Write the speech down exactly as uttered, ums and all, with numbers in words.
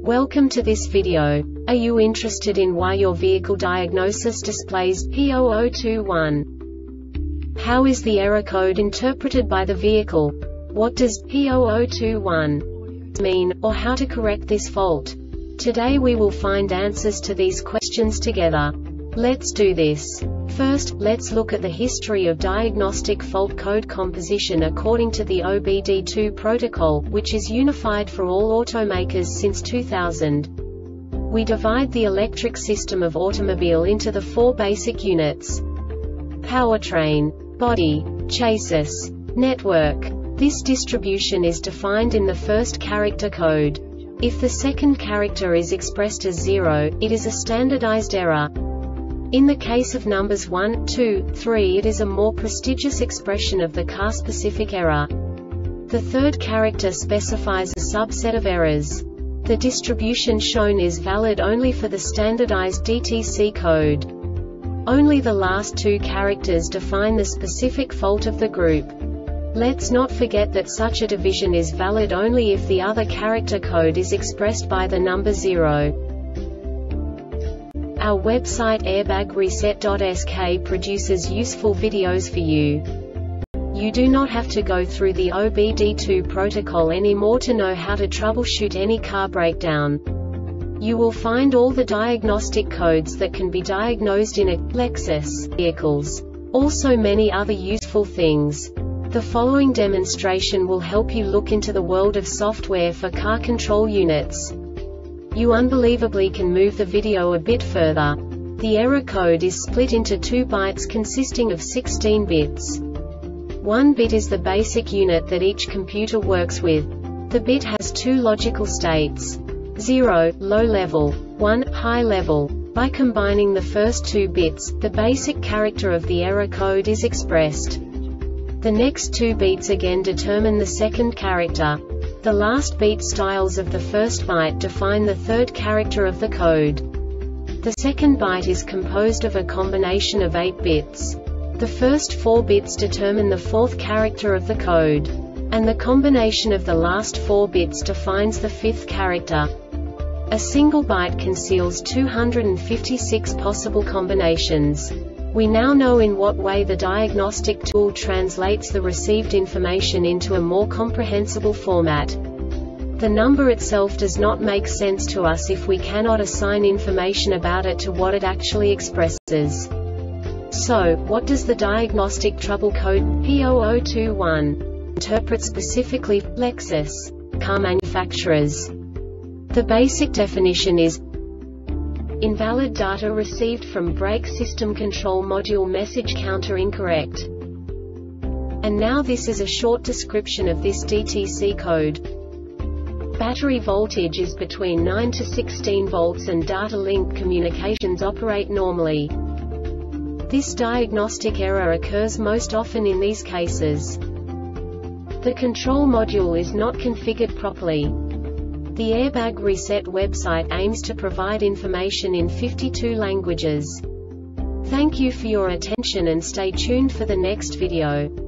Welcome to this video. Are you interested in why your vehicle diagnosis displays P zero zero two one? How is the error code interpreted by the vehicle? What does P zero zero two one mean, or how to correct this fault? Today we will find answers to these questions together. Let's do this. First, let's look at the history of diagnostic fault code composition according to the O B D two protocol, which is unified for all automakers since two thousand. We divide the electric system of automobile into the four basic units: powertrain, body, chassis, network. This distribution is defined in the first character code. If the second character is expressed as zero, it is a standardized error. In the case of numbers one, two, three, it is a more prestigious expression of the car-specific error. The third character specifies a subset of errors. The distribution shown is valid only for the standardized D T C code. Only the last two characters define the specific fault of the group. Let's not forget that such a division is valid only if the other character code is expressed by the number zero. Our website airbag reset dot S K produces useful videos for you. You do not have to go through the O B D two protocol anymore to know how to troubleshoot any car breakdown. You will find all the diagnostic codes that can be diagnosed in a Lexus vehicles. Also many other useful things. The following demonstration will help you look into the world of software for car control units. You unbelievably can move the video a bit further. The error code is split into two bytes consisting of sixteen bits. One bit is the basic unit that each computer works with. The bit has two logical states: zero, low level, one, high level. By combining the first two bits, the basic character of the error code is expressed. The next two bits again determine the second character. The last beat styles of the first byte define the third character of the code. The second byte is composed of a combination of eight bits. The first four bits determine the fourth character of the code. And the combination of the last four bits defines the fifth character. A single byte conceals two hundred fifty-six possible combinations. We now know in what way the diagnostic tool translates the received information into a more comprehensible format. The number itself does not make sense to us if we cannot assign information about it to what it actually expresses. So, what does the diagnostic trouble code P zero zero two one interpret specifically for Lexus car manufacturers? The basic definition is invalid data received from brake system control module message counter incorrect. And now this is a short description of this D T C code. Battery voltage is between nine to sixteen volts and data link communications operate normally. This diagnostic error occurs most often in these cases: the control module is not configured properly. The Airbag Reset website aims to provide information in fifty-two languages. Thank you for your attention and stay tuned for the next video.